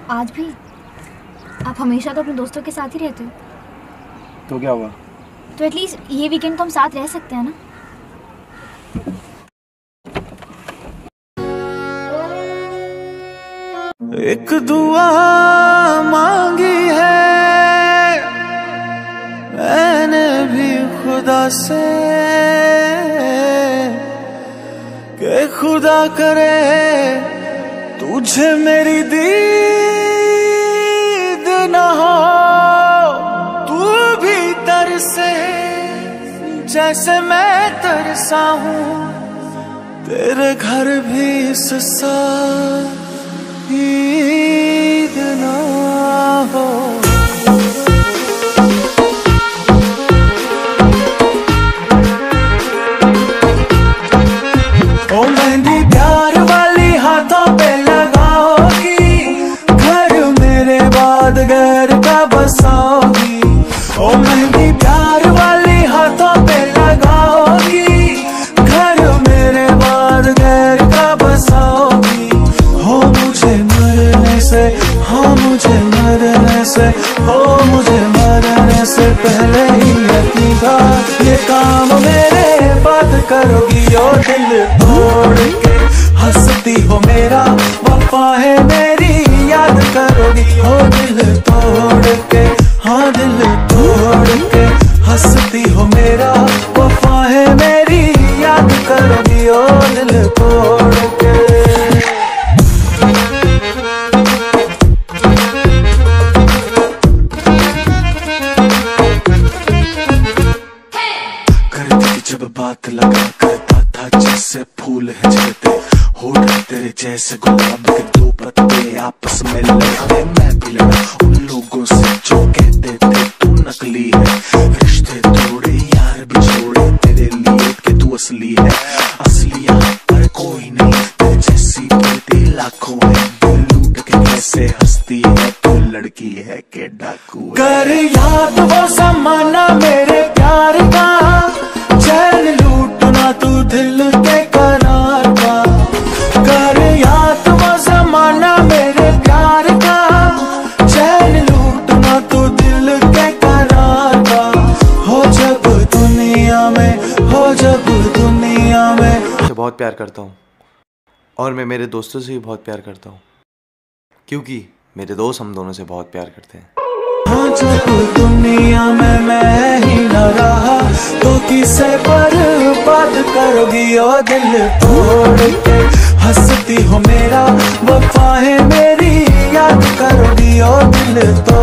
आज भी आप हमेशा तो अपने दोस्तों के साथ ही रहते हो। तो क्या हुआ? तो एटलीस्ट ये वीकेंड तो हम साथ रह सकते हैं ना। एक दुआ मांगी है मैंने भी खुदा से कि खुदा करे तुझे मेरी दीद न हो, तू भी तरसे जैसे मैं तरसा हूँ, तेरे घर भी इस साल ईद ना हो। ओ मेहंदी प्यार वाली हाथों पे लगाओगी, घर मेरे बाद घर का बसाओगी। ओ मेहंदी प्यार वाली हाथों पे लगाओगी, घर मेरे बाद घर का बसाओगी। हो मुझे मरने से, हाँ मुझे मरने से, हो मुझे मरने से पहले ही यकीन ये काम मेरे बात करोगी। ओ दिल तोड़ के हंसती हो मेरा वफा है मेरी याद करोगी। ओ दिल तोड़ के, हाँ दिल तोड़ के हंसती हो मेरा वफा है मेरी याद करोगी। ओ दिल तोड़ के जब बात लगा करता था जैसे फूल है झड़ते, होठ तेरे जैसे गुलाब के दो पत्ते आपस में लड़ते। मैं भी लड़ा उन लोगों से जो कहते थे तू नकली है, रिश्ते तोड़े यार भी छोड़े तेरे लिए कि तू असली है। असली यहाँ पर कोई नहीं, तेरे जैसी बेटी लाखों है, दिल लूट के कैसे हंसती है तू लड़की है के डाकू है। कर याद वो ज़माना मेरे प्यार का, चैन लूटना तू दिल के करार का। कर याद वो ज़माना मेरे प्यार का, चैन लूटना तू दिल के करार का। हो जब दुनिया में, हो जब दुनिया में। मैं बहुत प्यार करता हूँ और मैं मेरे दोस्तों से भी बहुत प्यार करता हूँ, क्योंकि मेरे दोस्त हम दोनों से बहुत प्यार करते हैं। हाँ जब दुनिया में मैं ही न रहा तो किसे बर्बाद करोगी। ओ दिल तोड़ के हंसती हो मेरा वफा है मेरी याद करोगी। ओ दिल तोड़